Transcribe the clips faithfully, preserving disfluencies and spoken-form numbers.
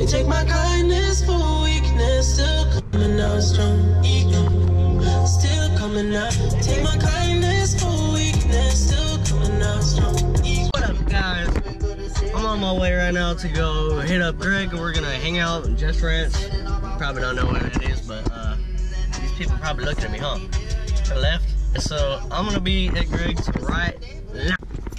They take my kindness for weakness. Still coming out strong. Still coming out. Take my kindness for weakness. Still coming out strong. What up, guys? I'm on my way right now to go hit up Greg, and we're gonna hang out in Just Ranch. Probably don't know where it is, but uh, these people probably looking at me, huh? To the left. So I'm gonna be at Greg's right now.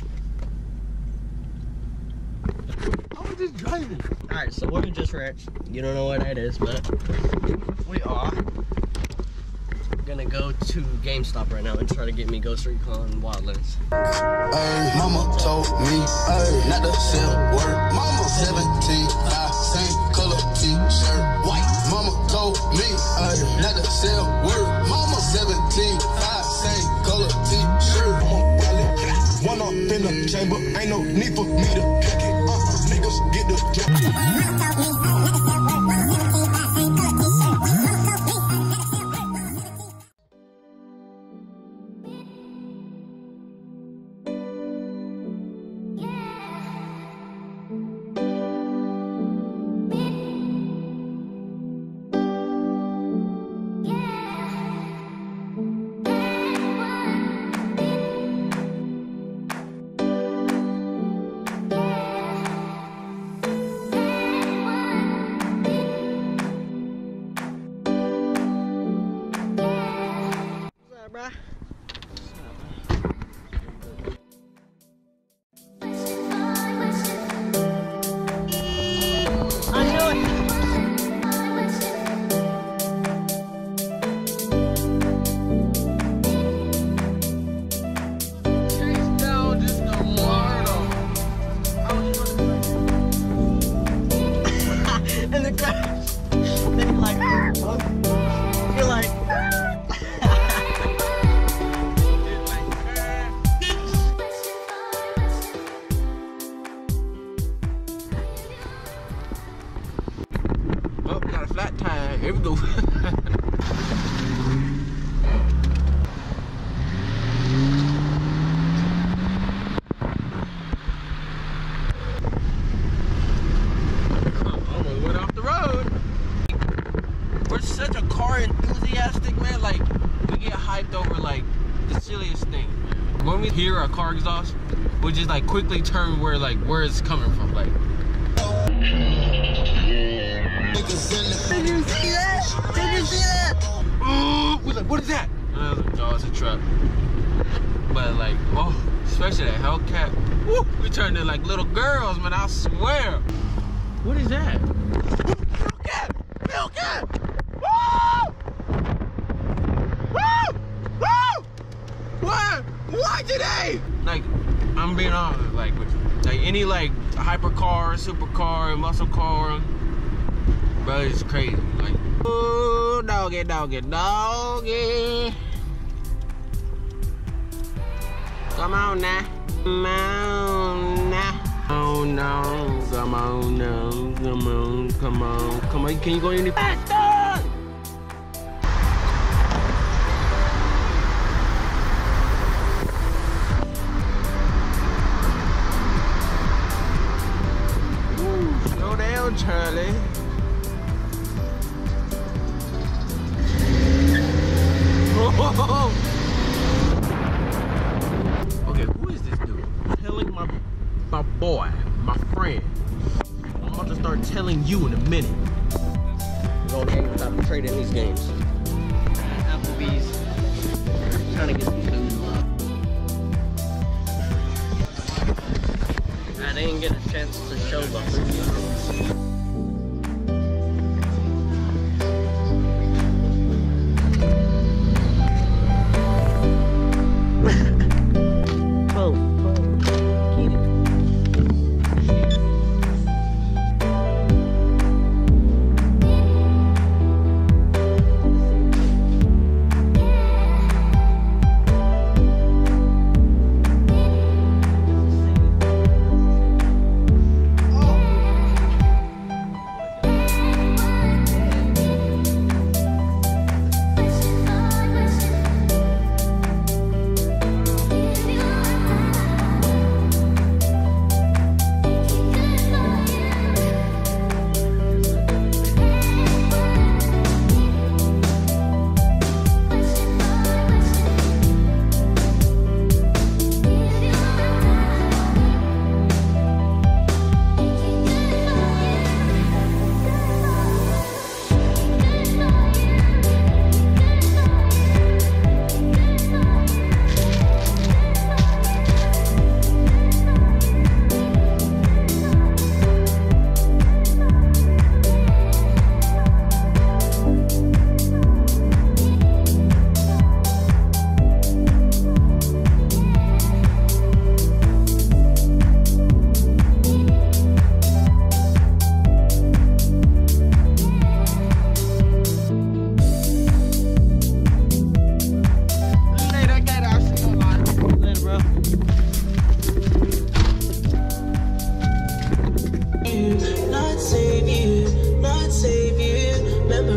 I was just driving. All right, so we're in Just Ranch. You don't know what that is, but we are gonna go to GameStop right now and try to get me Ghost Recon Wildlands. Ay, mama told me, ay, not to sell word. Mama seventeen, I same color t-shirt, white. Mama told me, ay, not to sell word. Mama seventeen, I same color t-shirt. One up in the chamber, ain't no need for me to kick it. Uh, niggas get the flat tire. Here we go. Almost went off the road. We're such a car enthusiastic, man. Like, we get hyped over like the silliest thing. When we hear a car exhaust, we just like quickly turn where like where it's coming from. Like, did you see that? Did you see that? Oh, we're like, what is that? And I was like, oh, it's a truck. But like, oh, especially that Hellcat. Woo, we turned into like little girls, man, I swear. What is that? Hellcat! Hellcat! Woo! Woo! Woo! What? Why today? Like, I'm being honest, like, with you. Like any like hypercar, supercar, muscle car, bro, it's crazy. Like, ooh, doggy, doggy, doggy. Come on now. Come on now. Oh no. Come on now. Come on. Come on. Come on. Can you go any faster? Slow down, Charlie. Okay, who is this dude? Telling my my boy, my friend. I'm about to start telling you in a minute. We're going to GameStop trade in these games. Applebee's. Trying to get some food. I didn't get a chance to show the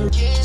Yeah.